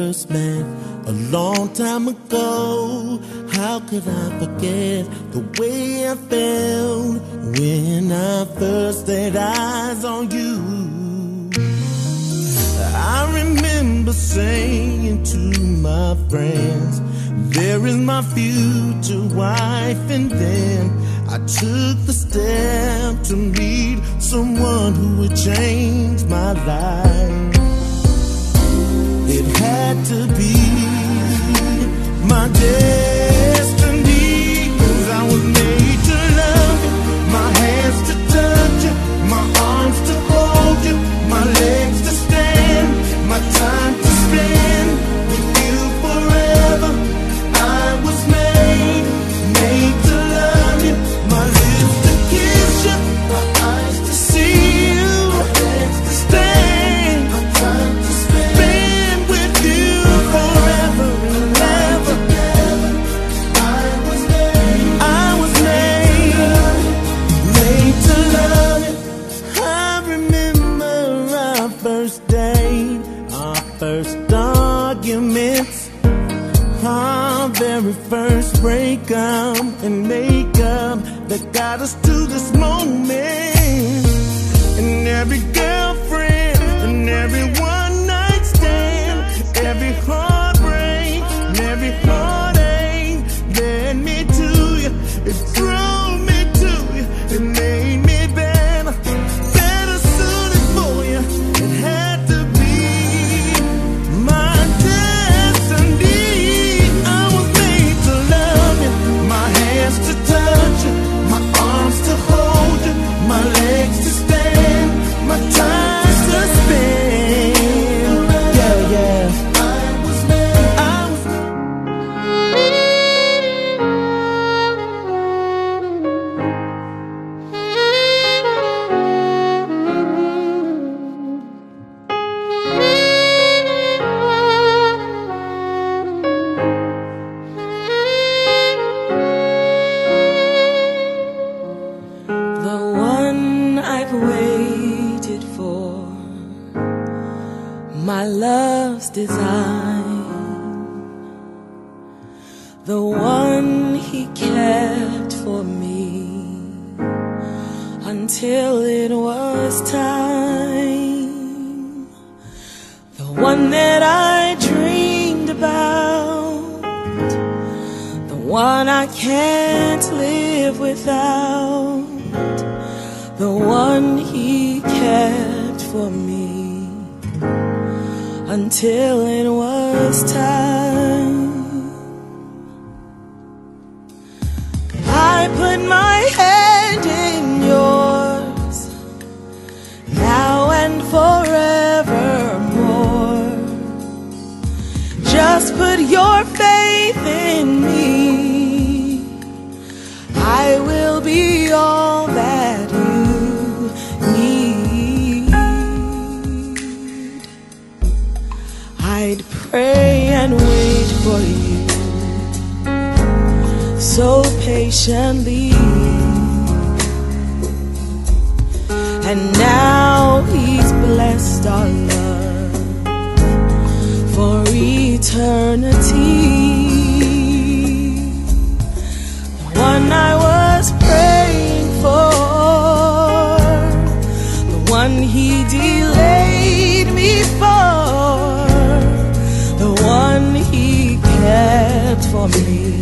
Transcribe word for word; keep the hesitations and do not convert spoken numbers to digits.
first met a long time ago. How could I forget the way I felt when I first laid eyes on you? I remember saying to my friends, there is my future wife, and then I took the step to meet someone who would change my life. It had to be my destiny, 'cause I was made to love you, my hands to touch you, my arms to hold you, my legs to stand, my time to spend with you forever. I was made, made to love you, my lips to kiss you, my eyes to see you, my legs to stand, my time to spend with you forever and ever. I was made, I was made, made to love you. I remember our first date, our first arguments, our very first breakup and makeup that got us to this moment. And every girlfriend and every one night stand, every heartbreak and every heartache led me to you. It drove me to you. It made me better, better suited for you. It had to be my destiny. I was made to love you, my hands to touch you, my arms to hold you, my legs to stand, my time to spend. Yeah, yeah. I was made. I was the one I've waited for, my love's design, the one he kept for me until it was time, the one that I dreamed about, the one I can't live without, the one he kept for me until it was time. I put my hand in yours, now and forevermore. Just put your faith in me, I will be all that you need. I'd pray and wait for you so patiently, and now he's blessed our love for eternity. The one I was praying for, the one he delayed me for, the one he kept for me